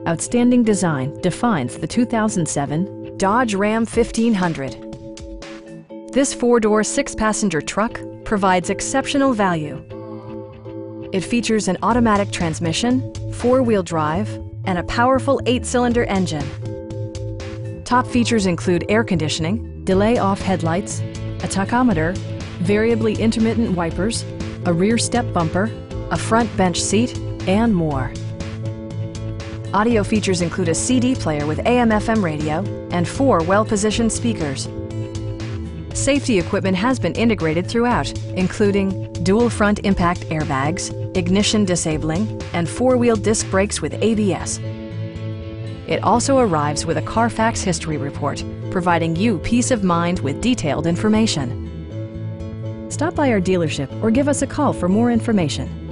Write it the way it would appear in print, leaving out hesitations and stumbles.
Outstanding design defines the 2007 Dodge Ram 1500. This four-door, six-passenger truck provides exceptional value. It features an automatic transmission, four-wheel drive, and a powerful 8-cylinder engine. Top features include air conditioning, delay-off headlights, a tachometer, variably intermittent wipers, a rear step bumper, a front bench seat, and more. Audio features include a CD player with AM/FM radio and 4 well-positioned speakers. Safety equipment has been integrated throughout, including dual front impact airbags, ignition disabling, and 4-wheel disc brakes with ABS. It also arrives with a Carfax history report, providing you peace of mind with detailed information. Stop by our dealership or give us a call for more information.